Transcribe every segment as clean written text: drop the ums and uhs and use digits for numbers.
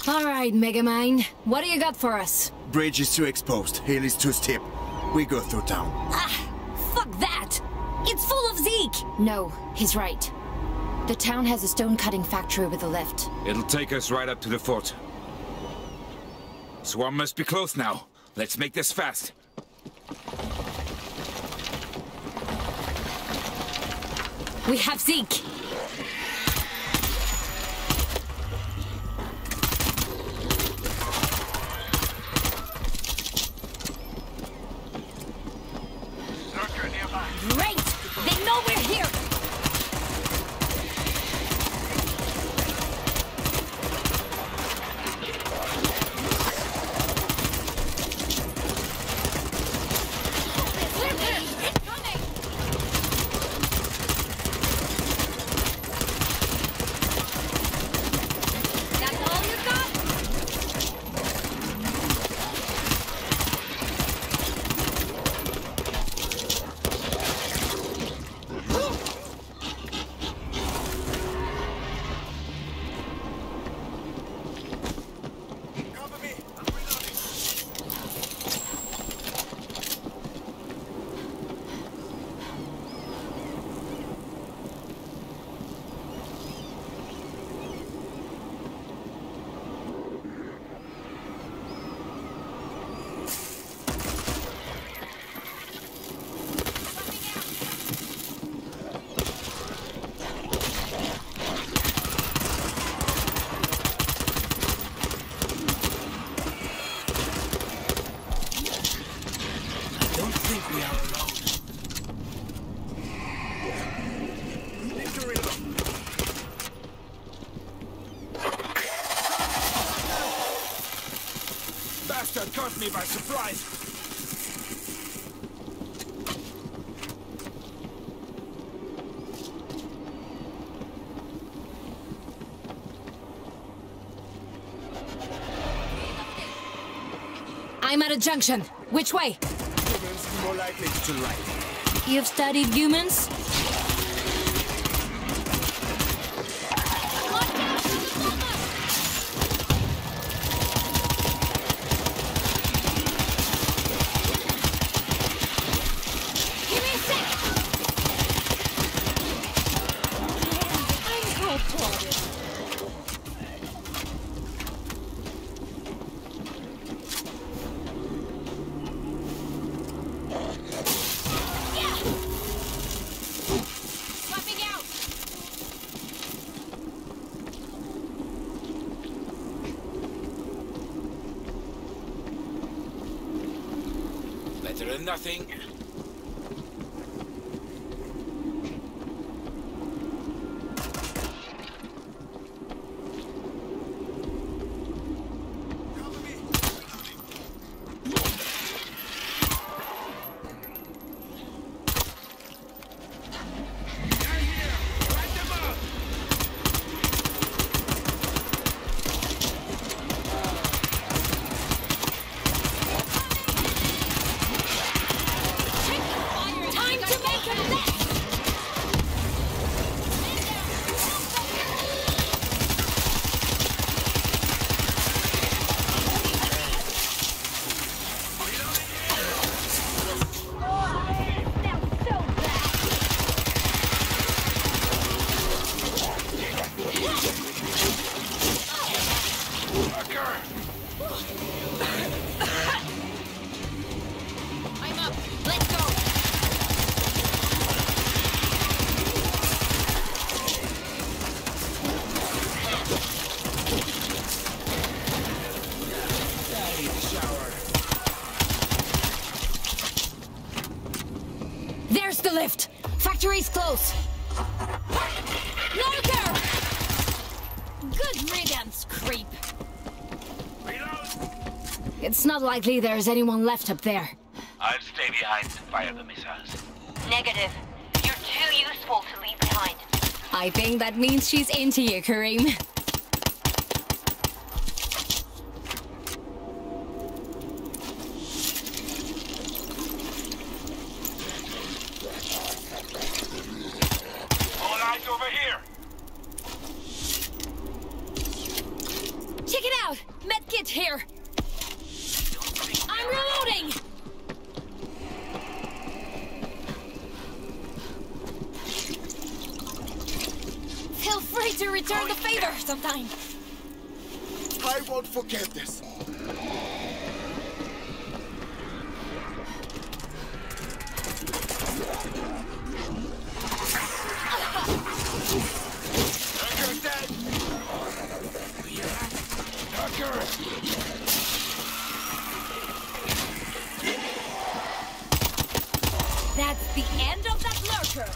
Alright, Megamind. What do you got for us? Bridge is too exposed. Hill is too steep. We go through town. Ah! Fuck that! It's full of Zeke! No, he's right. The town has a stone-cutting factory with a lift. It'll take us right up to the fort. Swarm must be close now. Let's make this fast. We have Zeke! Great! They know we're here! Bastard caught me by surprise. I'm at a junction. Which way? Humans more likely to light. You've studied humans? Better than nothing. There's the lift! Factory's close! Lurker! Good riddance, creep! It's not likely there's anyone left up there. I'll stay behind and fire the missiles. Negative. You're too useful to leave behind. I think that means she's into you, Kareem. All eyes over here! Check it out! return the favor sometime. I won't forget this. Tucker's dead! Tucker! That's the end of that lurker.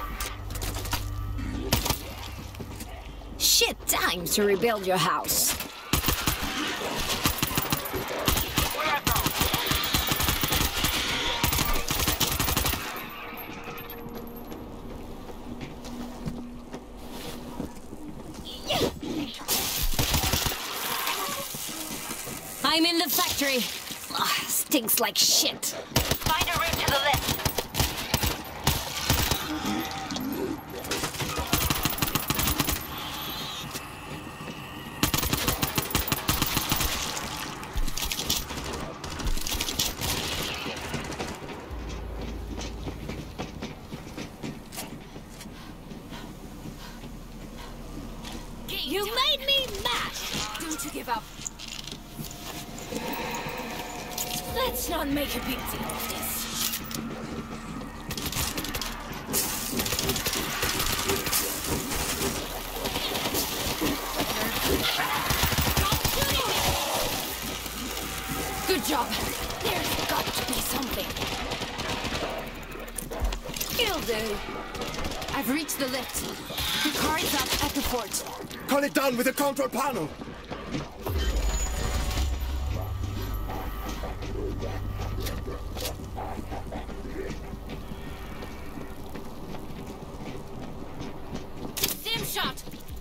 Shit time to rebuild your house. I'm in the factory. Ugh, stinks like shit. Find a route to the left. You made me mad! Don't you give up. Let's not make a big deal of this. Stop shooting me! Good job. There's got to be something. It'll do. I've reached the lift. The car is up at the fort. Call it down with the control panel. Dim shot.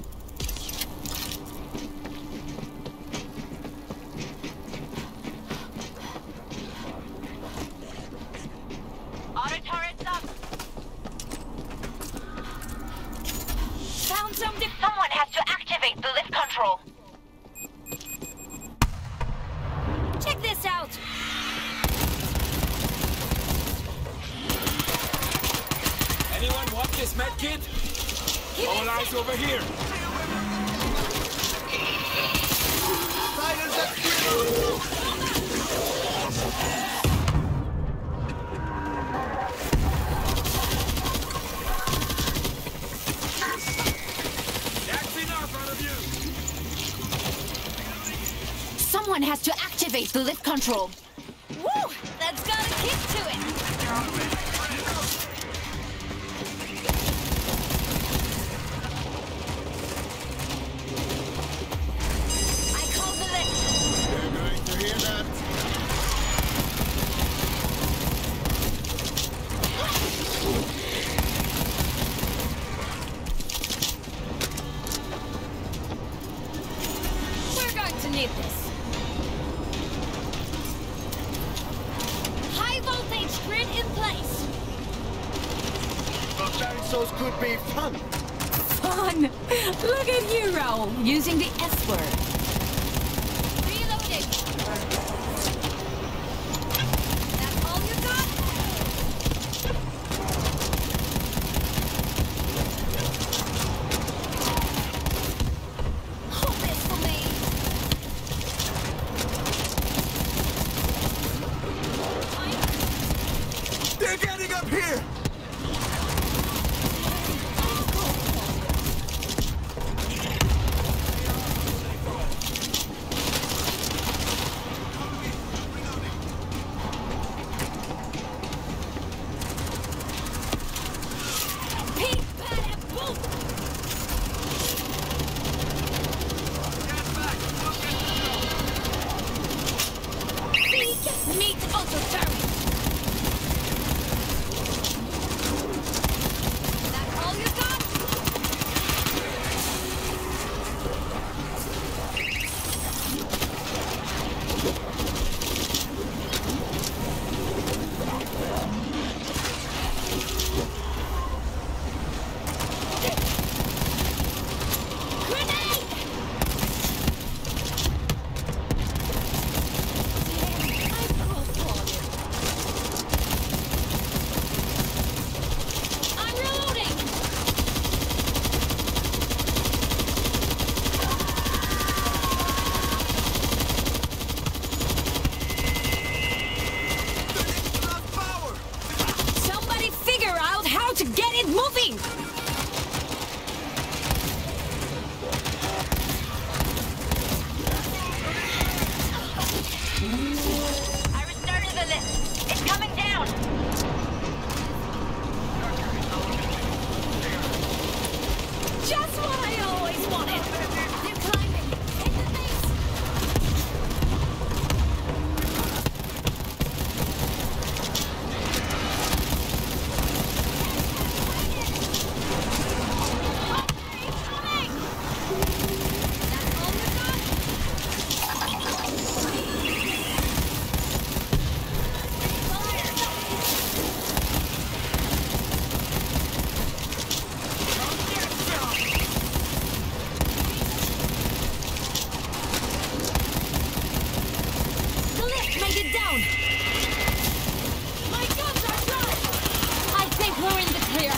Auto turrets up. Found something. Someone has to activate the lift control. Check this out. Anyone want this med kit? All eyes over here! Silence that people! That's enough out of you! Someone has to activate the lift control. Woo! That's got a kick to it. I call the lift. They're going to hear that. We're going to need this. High voltage grid in place. But dinosaurs could be fun. Fun! Look at you, Raoul, using the S word. Reloading. That's all you got? Hold this for me. They're getting up here! Pink, bad, boom! Meet auto turret. That all you got? Grenade! I broke one. down! My guns are dry! I think we're in the clear.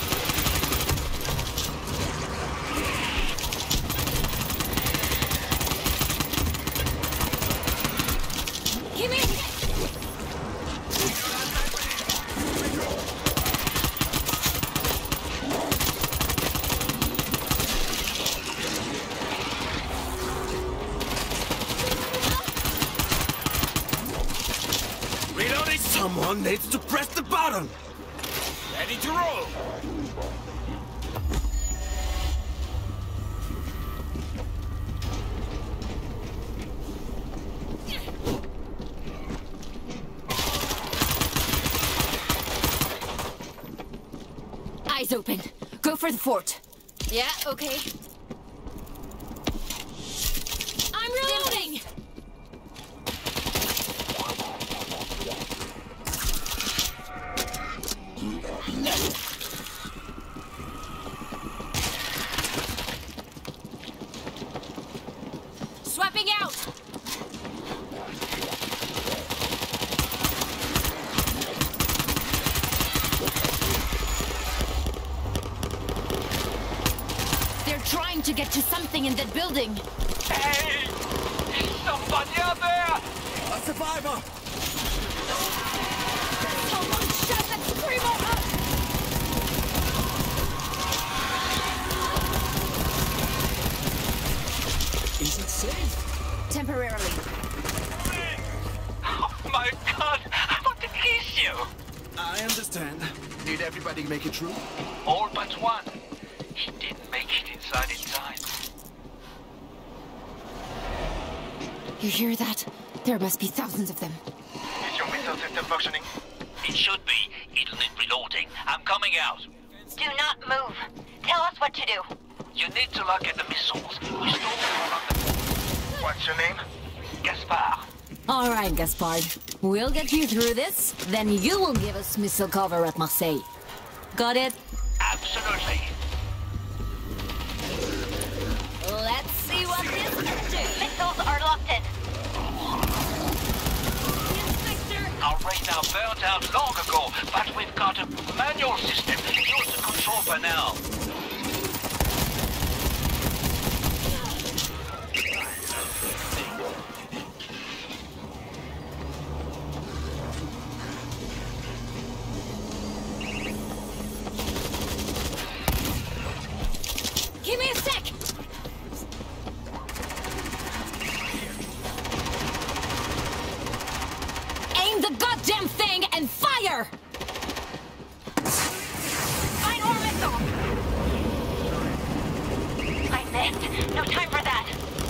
Give me... Reloading! Someone needs to press the button! Ready to roll! Eyes open. Go for the fort. Yeah, okay. I'm reloading! Swapping out! They're trying to get to something in that building. Hey! Is somebody out there? A survivor! Someone shut that screamer up! Is it safe? Temporarily. Oh my god! I want to kiss you! I understand. Did everybody make it through? All but one. He didn't make it inside in time. You hear that? There must be thousands of them. Is your missile system functioning? It should be. It'll need reloading. I'm coming out. Do not move. Tell us what to do. You need to lock in the missiles. We stole them from the... What's your name? Gaspard. All right, Gaspard. We'll get you through this, then you will give us missile cover at Marseille. Got it? Absolutely. Let's see what this can do. Missiles are locked in. Inspector! Our radar burned out long ago, but we've got a manual system. Use the control panel. Give me a sec! Aim the goddamn thing and fire! Find more missile. I missed. No time for that.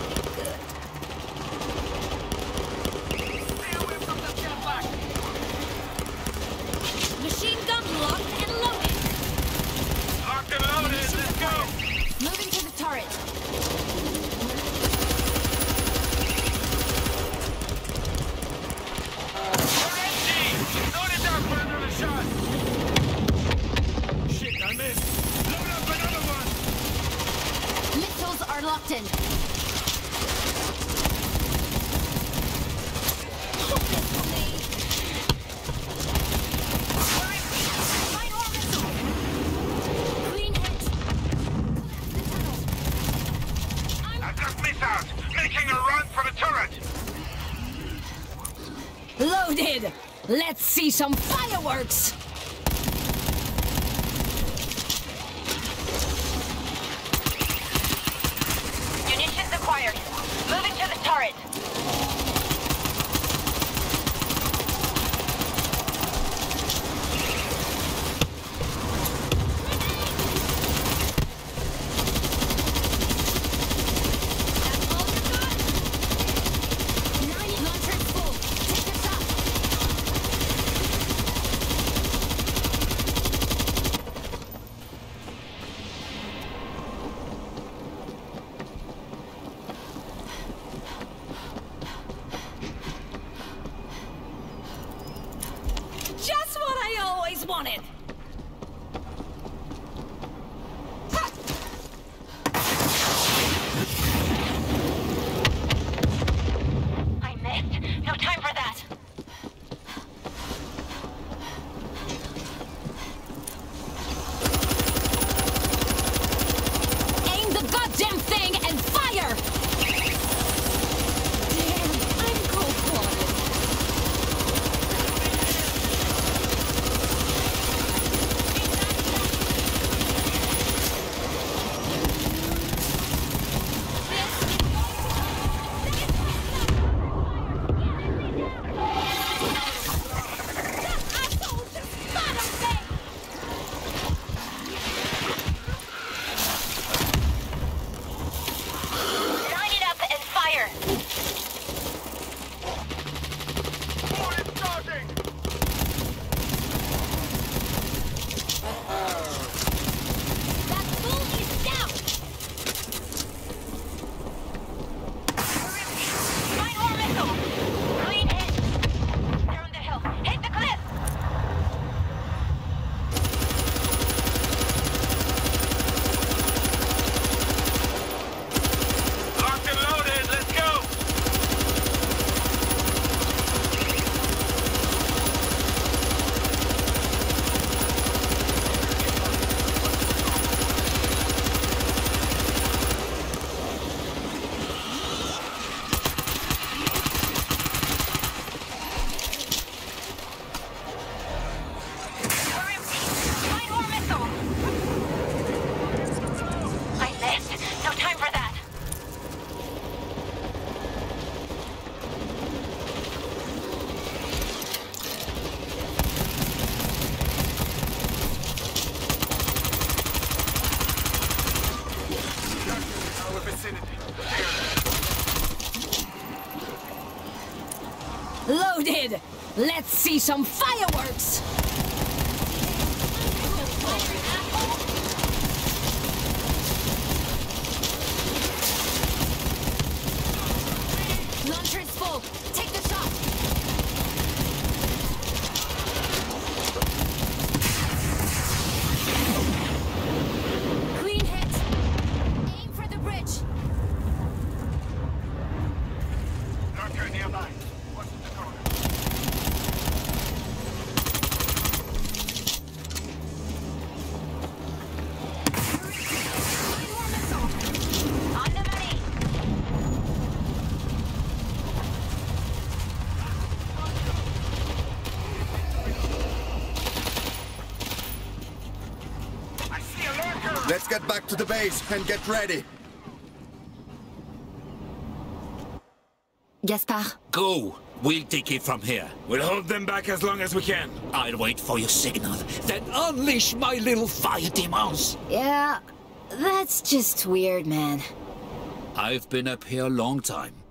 Machine gun locked and loaded. Locked and loaded, let's go! Moving to the turret. Load it down for another shot! Shit, I missed! Load up another one! Missiles are locked in. Clean hit. I just missed out, making a run for the turret. Loaded! Let's see some fireworks! Munitions acquired. Moving to the turret. That's all you got? 90 launchers full. Take the top. Just what I always wanted! I missed. No time for that. Loaded! Let's see some fireworks! Launcher is full. Take the shot. Clean hit. Aim for the bridge. Launcher nearby. What's the corner? On the money. I see a launcher! Let's get back to the base and get ready. Gaspard, Go. We'll take it from here. We'll hold them back as long as we can. I'll wait for your signal, then unleash my little fire demons. yeah, that's just weird, man. I've been up here a long time.